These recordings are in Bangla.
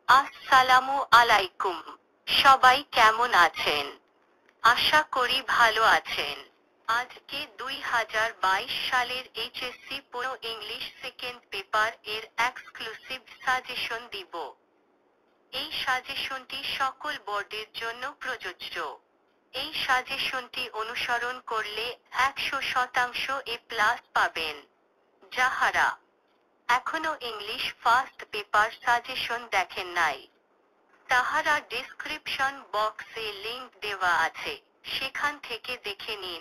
আসসালামু আলাইকুম। সবাই কেমন আছেন? আশা করি ভালো আছেন। আজকে 2022 সালের এইচএসসি পুরো ইংলিশ সেকেন্ড পেপার এর এক্সক্লুসিভ সাজেশন দিব। এই সাজেশনটি সকল বোর্ডের জন্য প্রযোজ্য। এই সাজেশনটি অনুসরণ করলে 100% এ প্লাস পাবেন। যাহারা এখনো ইংলিশ ফার্স্ট পেপার সাজেশন দেখেন নাই, তাহারা ডেসক্রিপশন বক্সে লিংক দেওয়া আছে, সেখান থেকে দেখে নিন।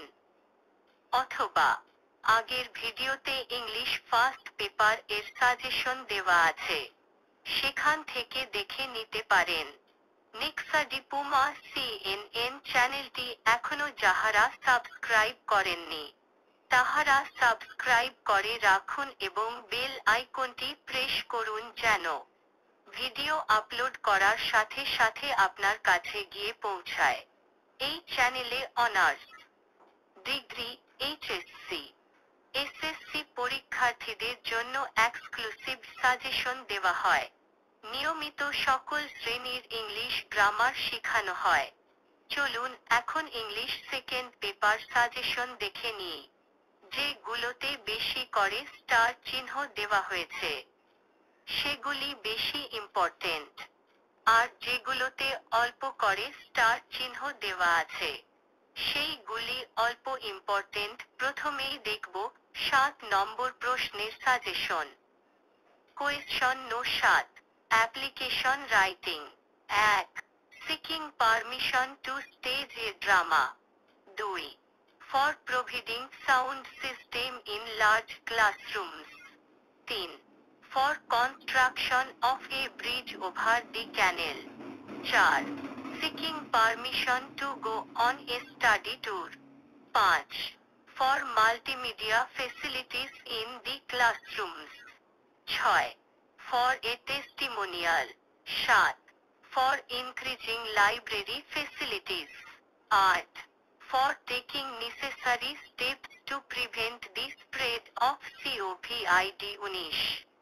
অথবা আগের ভিডিওতে ইংলিশ ফার্স্ট পেপার এর সাজেশন দেওয়া আছে, সেখান থেকে দেখে নিতে পারেন। নেক্সা ডিপ্লোমা CNN চ্যানেলটি এখনো যাহারা সাবস্ক্রাইব করেননি, তাহারা সাবস্ক্রাইব করে রাখুন এবং বেল আইকনটি প্রেস করুন যেন ভিডিও আপলোড করার সাথে সাথে আপনার কাছে গিয়ে পৌঁছায়। এই চ্যানেলে অনার্স, ডিগ্রি, এইচএসসি, এসএসসি পরীক্ষার্থীদের জন্য এক্সক্লুসিভ সাজেশন দেওয়া হয়। নিয়মিত সকল শ্রেণীর ইংলিশ গ্রামার শেখানো হয়। চলুন এখন ইংলিশ সেকেন্ড পেপার সাজেশন দেখে নিই। যেগুলোতে বেশি করে স্টার চিহ্ন দেওয়া হয়েছে সেগুলি বেশি ইম্পর্টেন্ট, আর যেগুলোতে অল্প করে স্টার চিহ্ন দেওয়া আছে সেইগুলি অল্প ইম্পর্টেন্ট। প্রথমেই দেখব 7 নম্বর প্রশ্নের suggestion. Question no 7, application writing. 1. Seeking permission to stage a drama. 2. For providing sound system in large classrooms. 3. For construction of a bridge over the canal. 4. Seeking permission to go on a study tour. 5. For multimedia facilities in the classrooms. 6. For a testimonial. 7. For increasing library facilities. 8. For taking necessary steps to prevent the spread of COVID-19.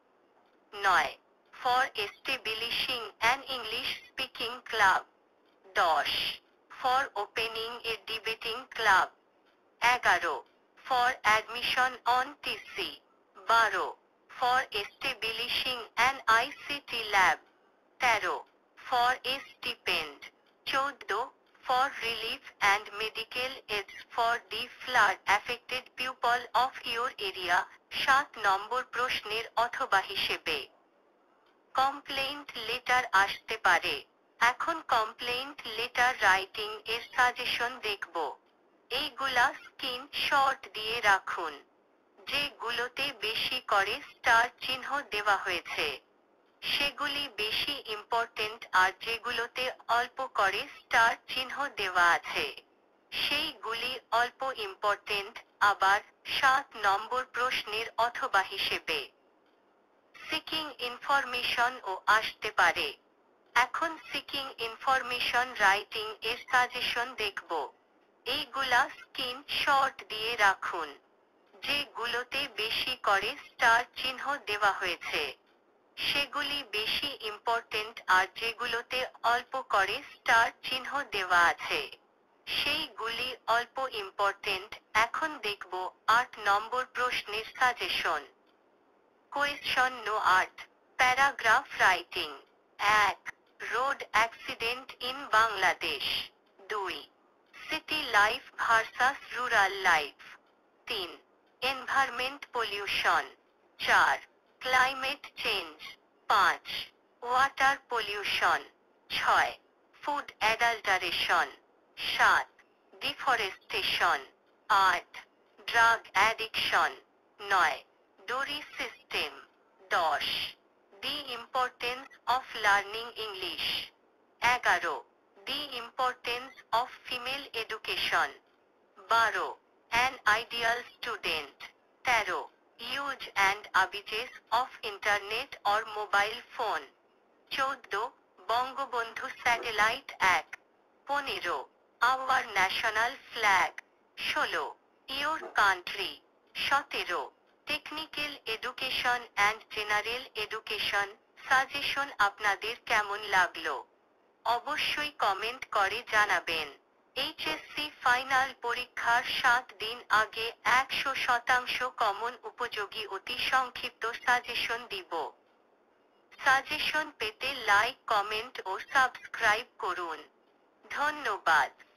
9. For establishing an English-speaking club. 10. For opening a debating club. 11. For admission on TC. 12. For establishing an ICT lab. 13. For a stipend. 14. For relief and medical aids for the flood-affected people of your area. 7 নম্বর প্রশ্নের অথবা হিসেবে কমপ্লেইন্ট লেটার আসতে পারে। এখন কমপ্লেইন্ট লেটার রাইটিং এর সাজেশন দেখব। এইগুলা স্ক্রিনশট দিয়ে রাখুন। যেগুলোতে বেশি করে স্টার চিহ্ন দেওয়া হয়েছে সেগুলি বেশি ইম্পর্টেন্ট, আর যেগুলোতে অল্প করে স্টার চিহ্ন দেওয়া আছে সেইগুলি অল্প ইম্পর্টেন্ট। আবার 7 নম্বর প্রশ্নের অথবা হিসেবে সিকিং ইনফরমেশন ও আসতে পারে। এখন সিকিং ইনফরমেশন রাইটিং এর সাজেশন দেখব। এইগুলা স্ক্রিনশট দিয়ে রাখুন। যেগুলোতে বেশি করে স্টার চিহ্ন দেওয়া হয়েছে সেগুলি বেশি ইম্পর্টেন্ট, আর যেগুলোতে অল্প করে স্টার চিহ্ন দেওয়া আছে সেইগুলি অল্প ইম্পর্টেন্ট। এখন দেখব 8 নম্বর প্রশ্নের suggestion. Question no 8, paragraph writing. 1. Road accident in Bangladesh. 2. City life versus rural life. 3. Environment pollution. 4. Climate change. 5. Water pollution. 6. Food adulteration. 7. Deforestation. 8. Drug addiction. 9. Dowry system. 10. The importance of learning English. 11. The importance of female education. 12. An ideal student. 13. Use and abuses of internet or mobile phone. 14. Bangabandhu satellite act. 15. Our national flag. 16. Your country. 17. Technical education and general education. Suggestion আপনাদের কেমন লাগলো অবশ্যই কমেন্ট করে জানাবেন। এইচএসসি ফাইনাল পরীক্ষার 7 দিন আগে 100% কমন উপযোগী অতি সংক্ষিপ্ত সাজেশন দিব। সাজেশন পেতে লাইক, কমেন্ট ও সাবস্ক্রাইব করুন। ধন্যবাদ।